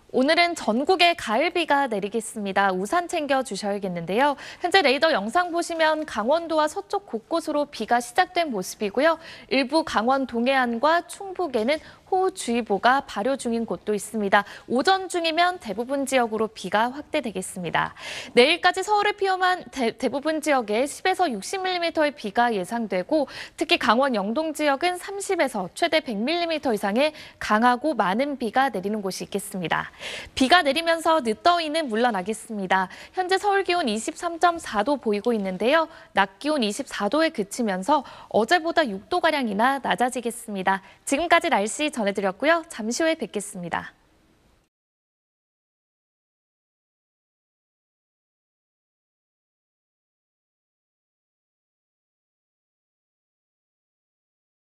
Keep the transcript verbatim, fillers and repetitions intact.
오늘은 전국에 가을비가 내리겠습니다. 우산 챙겨 주셔야겠는데요. 현재 레이더 영상 보시면 강원도와 서쪽 곳곳으로 비가 시작된 모습이고요. 일부 강원 동해안과 충북에는 호우주의보가 발효 중인 곳도 있습니다. 오전 중이면 대부분 지역으로 비가 확대되겠습니다. 내일까지 서울을 포함한 대, 대부분 지역에 십에서 육십 밀리미터의 비가 예상되고 특히 강원 영동 지역은 삼십에서 최대 백 밀리미터 이상의 강하고 많은 비가 내리는 곳이 있겠습니다. 비가 내리면서 늦더위는 물러나겠습니다. 현재 서울 기온 이십삼 점 사 도 보이고 있는데요. 낮 기온 이십사 도에 그치면서 어제보다 육 도가량이나 낮아지겠습니다. 지금까지 날씨 전해드렸고요. 잠시 후에 뵙겠습니다.